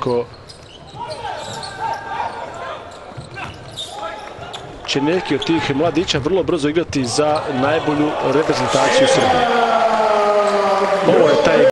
kako će neki od tih mladića vrlo brzo igrati za najbolju reprezentaciju Srbije. Ovo je taj